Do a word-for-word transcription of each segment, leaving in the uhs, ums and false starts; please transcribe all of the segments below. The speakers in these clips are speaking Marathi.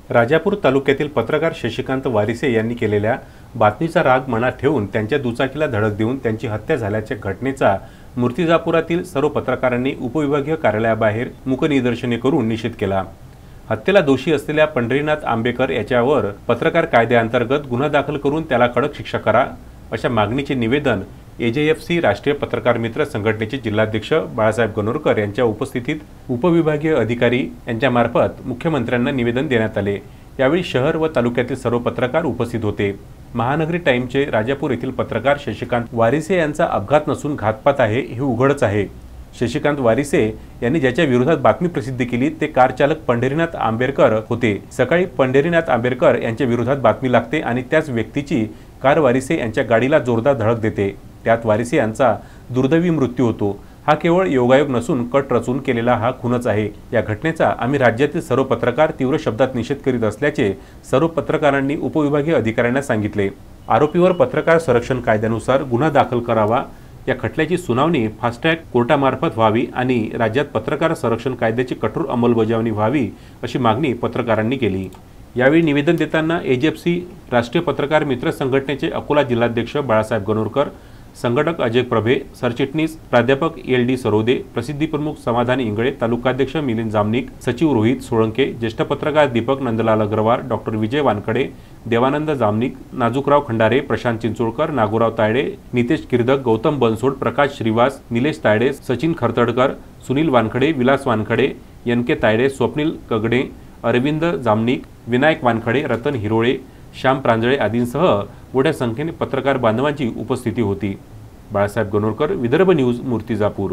राजापूर तालुक्यातील पत्रकार शशिकांत वारिसे यांनी केलेल्या बातमीचा राग मनात ठेवून त्यांच्या दुचाकीला धडक देऊन त्यांची हत्या झाल्याच्या घटनेचा मूर्तिजापुरातील सर्व पत्रकारांनी उपविभागीय कार्यालयाबाहेर मूकनिदर्शने करून निषेध केला। हत्येला दोषी असलेल्या पंढरीनाथ आंबेकर याच्यावर पत्रकार कायद्याअंतर्गत गुन्हा दाखल करून त्याला कडक शिक्षा करा अशा मागणीचे निवेदन एजेएफसी राष्ट्रीय पत्रकार मित्र संघटनेचे जिल्हाध्यक्ष बाळासाहेब गणोरकर यांच्या उपस्थितीत उपविभागीय अधिकारी यांच्यामार्फत मुख्यमंत्र्यांना निवेदन देण्यात आले। यावेळी शहर व तालुक्यातील सर्व पत्रकार उपस्थित होते। महानगरी टाइमचे राजापूर येथील पत्रकार शशिकांत वारिसे यांचा अपघात नसून घातपात आहे हे उघडच आहे। शशिकांत वारिसे यांनी ज्याच्या विरोधात बातमी प्रसिद्ध केली ते कार चालक पंढरीनाथ आंबेकर होते। सकाळी पंढरीनाथ आंबेकर यांच्या विरोधात बातमी लागते आणि त्याच व्यक्तीची कार वारिसे यांच्या गाडीला जोरदार धडक देते। त्यात वारिसे यांचा दुर्दैवी मृत्यू होतो। हा केवळ योगायोग नसून कट रचून केलेला हा खूनच आहे। या घटनेचा आम्ही राज्यातील सर्व पत्रकार तीव्र शब्दात निषेध करीत असल्याचे सर्व पत्रकारांनी उपविभागीय अधिकाऱ्यांना सांगितले। आरोपीवर पत्रकार संरक्षण कायद्यानुसार गुन्हा दाखल करावा, या खटल्याची सुनावणी फास्ट ट्रॅक कोर्टामार्फत व्हावी आणि राज्यात पत्रकार संरक्षण कायद्याची कठोर अंमलबजावणी व्हावी अशी मागणी पत्रकारांनी केली। यावेळी निवेदन देताना एजेएफसी राष्ट्रीय पत्रकार मित्र संघटनेचे अकोला जिल्हाध्यक्ष बाळासाहेब गणोरकर, संघटक अजय प्रभे, सरचिटणीस प्राध्यापक एल डी सरोदे, प्रसिद्धी प्रमुख समाधान इंगळे, तालुकाध्यक्ष मिलिंद जामनिक, सचिव रोहित सोळंके, ज्येष्ठ पत्रकार Deepak Nandlal Agrawal, doctor Vijay Wankhede, Devanand Jamnik, Najukrao Khandare, Prashant Chincholkar, Nagorao Tayde, Nitesh Kirdak, Gautam Bansod, Prakash Shrivas, Nilesh Tayde, Sachin Khartadkar, Sunil Wankhede, Vilas Wankhede, N K Tayde, Swapnil Kagde, Arvind Jamnik, Vinayak Wankhede, Ratan Hirole, Shyam Pranjale आदींसह मोठ्या संख्येने पत्रकार बांधवांची उपस्थिती होती। बाळासाहेब गणोरकर, विदर्भ न्यूज, मूर्तिजापूर।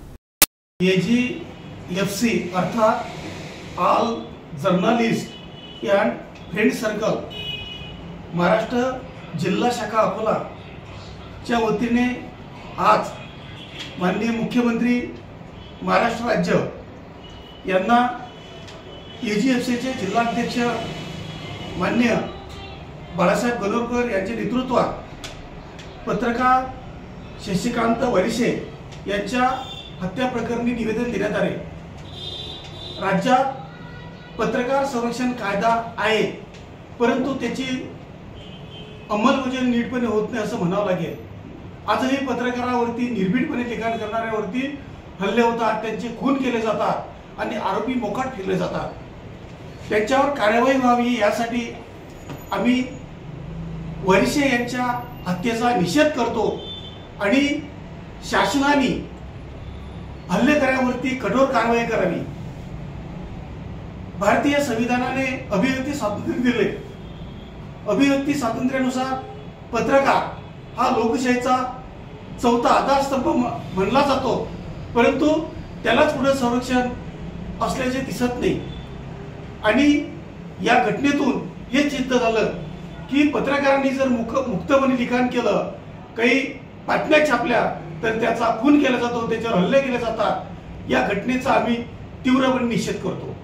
एजेएफसी अर्थात all journalist and friend circle Maharashtra जिल्हा शाखा अकोला च्या वतीने आज माननीय मुख्यमंत्री महाराष्ट्र राज्य यांना एजेएफसीचे जिल्हाध्यक्ष माननीय बाळासाहेब गणोरकर यांच्या नेतृत्वात पत्रकार शशिकांत वारिसे यांच्या हत्या प्रकरणी निवेदन देण्यात आले। राज्यात पत्रकार संरक्षण कायदा आहे, परंतु त्याची अंमलबजावणी नीटपणे होत नाही असं म्हणावं लागेल। आजही पत्रकारावरती निर्भीडपणे लिखाण करणाऱ्यावरती हल्ले होतात, त्यांचे खून केले जातात आणि आरोपी मोकाट फिरले जातात। त्यांच्यावर कार्यवाही व्हावी यासाठी आम्ही वारिसे यांच्या हत्येचा निषेध करतो आणि शासनाने हल्लेकऱ्यांवरती कठोर कारवाई करावी। भारतीय संविधानाने अभिव्यक्ती स्वातंत्र्य दिले। अभिव्यक्ती स्वातंत्र्यानुसार पत्रकार हा लोकशाहीचा चौथा आधारस्तंभ मानला जातो, परंतु त्यालाच पुढे संरक्षण असल्याचे दिसत नाही। आणि या घटनेतून हे सिद्ध झालं की पत्रकारांनी जर मुक्तपणे लिखाण केलं, काही बातम्या छापल्या, तर त्याचा खून केला जातो, त्याच्यावर हल्ले केले जातात। या घटनेचा आम्ही तीव्रपणे निषेध करतो।